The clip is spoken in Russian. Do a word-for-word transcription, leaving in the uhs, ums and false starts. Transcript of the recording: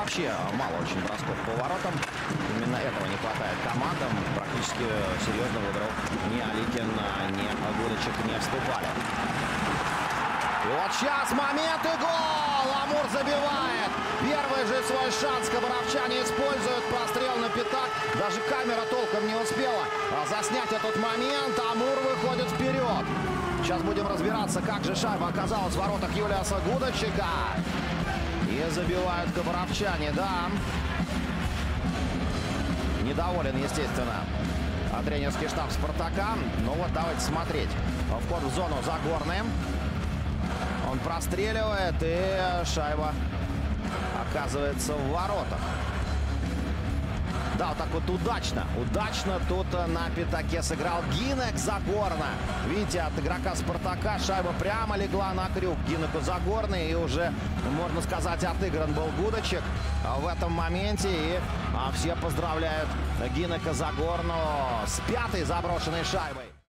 вообще мало очень бросков по воротам. Именно этого не хватает командам. Практически серьезно в игру ни Аликин, ни Гудочек не вступали. И вот сейчас момент и гол! Амур забивает. Первый же свой шанс кабаровчане используют. Прострел на пятак. Даже камера толком не успела заснять этот момент. Амур выходит вперед. Сейчас будем разбираться, как же шайба оказалась в воротах Юлиаса Гудочека. И забивают кабаровчане, да. Недоволен, естественно, тренерский штаб «Спартака». Ну вот, давайте смотреть. Вход в зону Загорный. Он простреливает, и шайба оказывается в воротах. Да, вот так вот удачно. Удачно тут на пятаке сыграл Hynek Загорна. Видите, от игрока «Спартака» шайба прямо легла на крюк Hyneku Загорный. И уже, можно сказать, отыгран был Гудочек в этом моменте. И все поздравляют Hyneku Загорну с пятой заброшенной шайбой.